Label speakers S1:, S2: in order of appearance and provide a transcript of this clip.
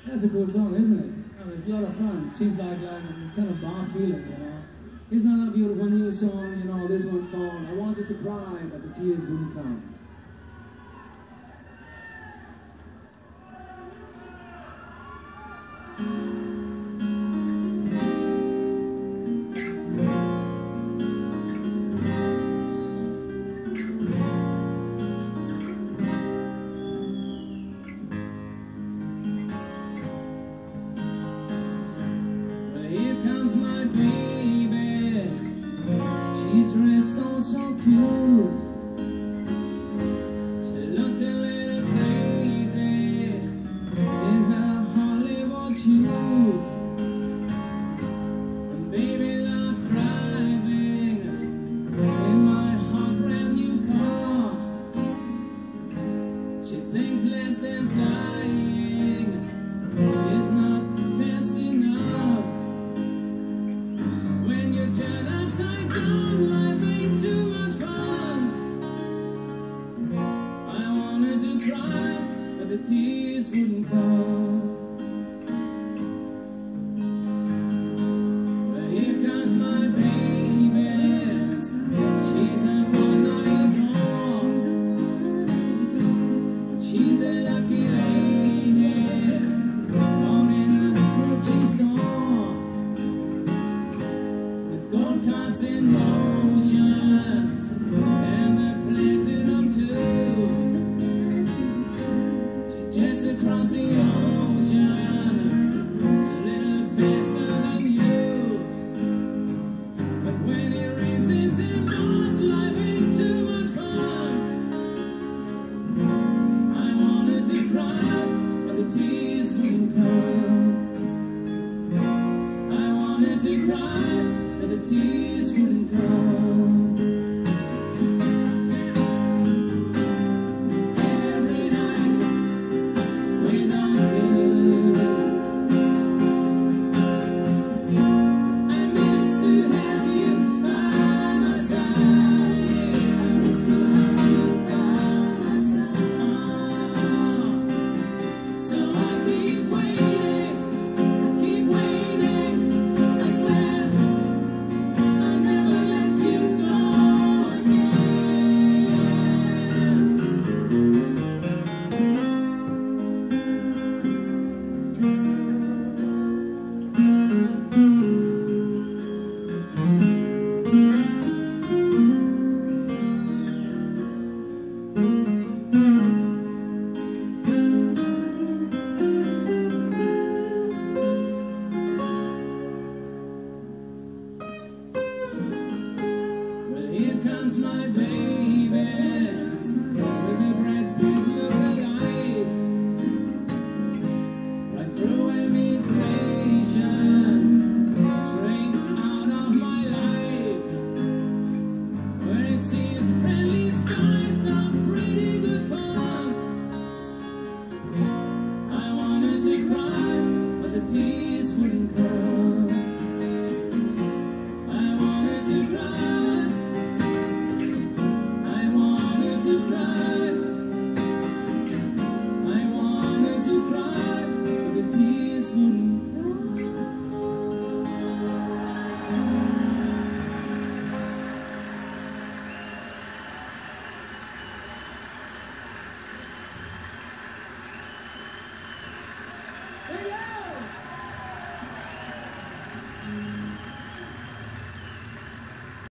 S1: That's a cool song, isn't it? I mean, it's a lot of fun. It seems like this kind of bar feeling, you know. Isn't that a beautiful new song? You know, this one's called I Wanted to Cry, but the tears wouldn't come. Here comes my baby, she's dressed all so cute. She looks a little crazy in her Hollywood shoes. And baby loves driving in my hot brand new car. She thinks less than flying is not fast enough. When you turn upside down, life ain't too much fun. I wanted to cry, but the tears wouldn't come. But here comes my baby, she's a one I adore. She's a lucky lady, born in a grocery store. Gold cards in motion, and a platinum too. She jets across the ocean, a little faster than you. But when it rains in Zimbabwe, life ain't too much fun. I wanted to cry, but the tears wouldn't come. I wanted to cry, but the tears wouldn't come. Every night without you, I miss to have you by my side. So I keep waiting, I swear I'll never let you go again. Well, here comes my baby, with a great big look-alike, right through immigration, straight out of my life, where it seems friendly skies are pretty good fun. I wanted to cry, but the tears wouldn't come. I wanted to cry, I wanted to cry, I wanted to cry, but the tears wouldn't come. Hey, yeah!